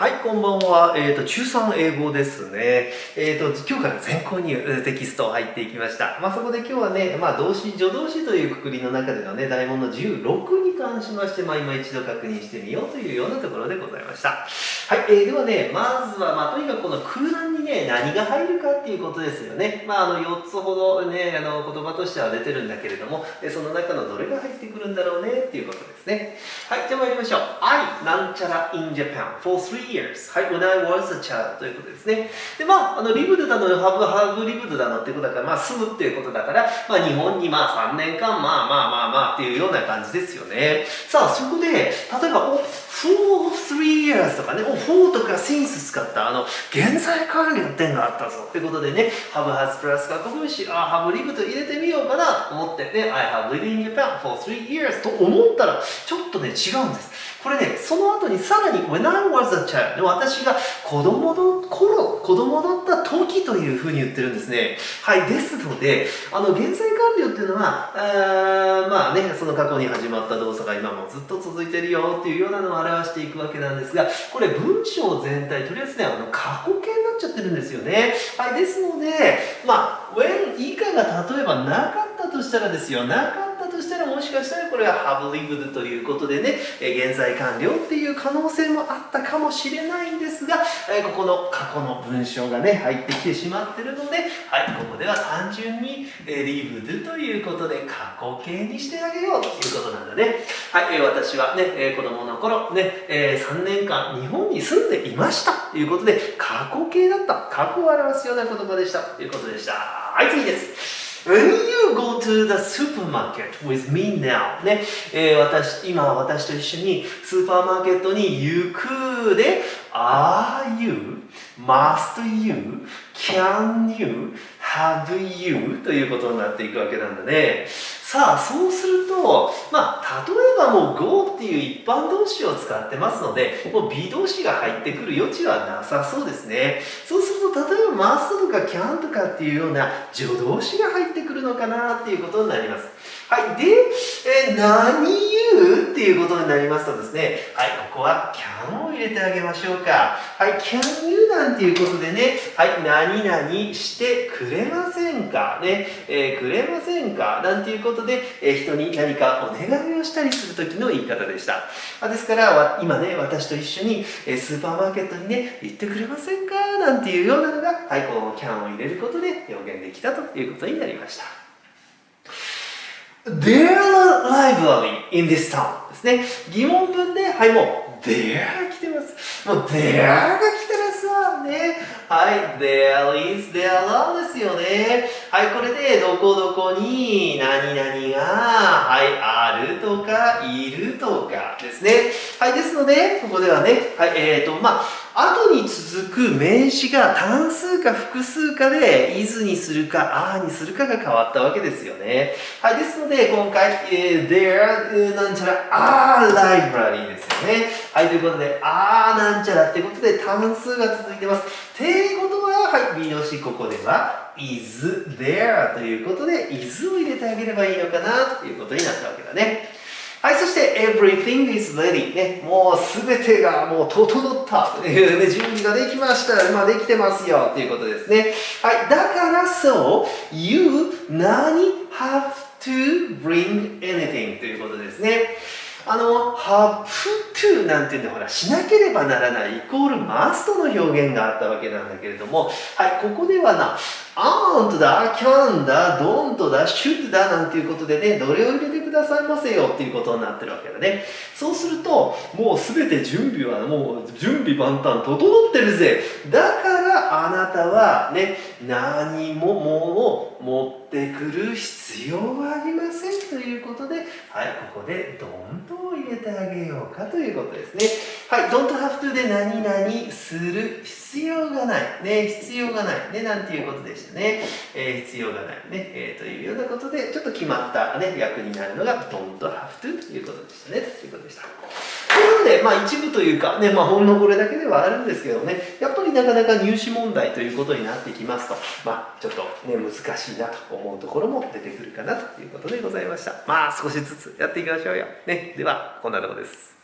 はい、こんばんは。中3英語ですね。今日から全校にテキスト入っていきました。そこで今日はね、動詞、助動詞という括りの中でのね、題目の16に関しまして、今一度確認してみようというようなところでございました。はい、ではね、まずは、とにかくこの空欄にね、何が入るかっていうことですよね。4つほどね、言葉としては出てるんだけれども、その中のどれが入ってくるんだろうねっていうことですね。はい、じゃあ参りましょう。I なんちゃら in Japan for 3 years. はい、when I was a child ということですね。で、リブドだの、ハブリブドだのっていうことだから、住むっていうことだから、日本に3年間、っていうような感じですよね。さあ、そこで、例えば、for 3 years とかね、for とか since 使った現在完了点があったぞということでね、have has プラス過去分詞、have lived 入れてみようかなと思ってね、I have lived in Japan for 3 years と思ったら、ちょっとね、違うんです。これね、その後にさらに when I was a child 私が子供の頃、子供だった時というふうに言ってるんですね。はい、ですので、現在完了っていうのは、その過去に始まった動作が今もずっと続いてるよっていうようなのを表していくわけなんですが、これ文章全体、とりあえずね、過去形になっちゃってるんですよね。はい、ですので、when 以下が例えばなかったとしたらですよ、なかったとしたらもしかしたらこれは have lived ということでね、現在完了っていう可能性もあったかもしれないんですが、ここの過去の文章がね、入ってきてしまってるので、はい、ここでは単純に lived ということで過去形にしてあげようということなんだね。はい、私はね、子供の頃ね、3年間日本に住んでいましたということで、過去形だった。過去を表すような言葉でしたということでした。はい、次です。When you go to the supermarket with me now ね、今私と一緒にスーパーマーケットに行くで Are you? Must you? Can you? Have you? ということになっていくわけなんだね。さあ、そうすると、例えばもう go っていう一般動詞を使ってますので、もう be 動詞が入ってくる余地はなさそうですね。そうすると、例えば must とか can とかっていうような助動詞が入ってくるのかなっていうことになります。はい。で、何言うっていうことになりますとですね、はい、ここは can を入れてあげましょうか。はい、can you なんていうことでね、はい、何々してくれませんかね、くれませんかなんていうことで、人に何かお願いをしたりするときの言い方でした。ですから、今ね、私と一緒にスーパーマーケットにね、行ってくれませんかなんていうようなのが、はい、この can を入れることで表現できたということになりました。There are library in this town ですね。疑問文で、はい、もう there が来てます。もう there が来たらさ、ね。はい、there is, there are ですよね。はい、これでどこどこに何々が、はい、あるとか、いるとかですね。はい、ですので、ここではね、はい、後に続く名詞が単数か複数かで is にするか are にするかが変わったわけですよね。はい、ですので今回、there なんちゃら are library ですよね。はい、ということで are なんちゃらってことで単数が続いてます。っていうことは、はい、B 動詞ここでは is there ということで is を入れてあげればいいのかなということになったわけだね。はい、そして everything is ready ね、もうすべてがもう整ったというね、準備ができました。できてますよということですね。はい、だからそう、you 何 have to bring anything ということですね。have to なんていうんで、ほら、しなければならないイコール must の表現があったわけなんだけれども、はい、ここではな、aren't だ、can だ、don't だ、should だなんていうことでね、どれを入れてくださいませよっていうことになってるわけだね。そうすると、もうすべて準備はもう準備万端整ってるぜ。だからあなたはね、何ももう持ってくる必要はありませんということで、はい、ここで don't を入れてあげようかということですね。はい、don't have to で何々する必要がない。ね、必要がない。ね、なんていうことでしたね。必要がない。ね、というようなことで、ちょっと決まったね、訳になるのが don't have to ということでしたね。ということでした。ということで、一部というか、ね、ほんのこれだけではあるんですけどね、やっぱりなかなか入試問題ということになってきますと、ちょっとね、難しいなと思うところも出てくるかなということでございました。少しずつやっていきましょうよ。ね、では、こんなところです。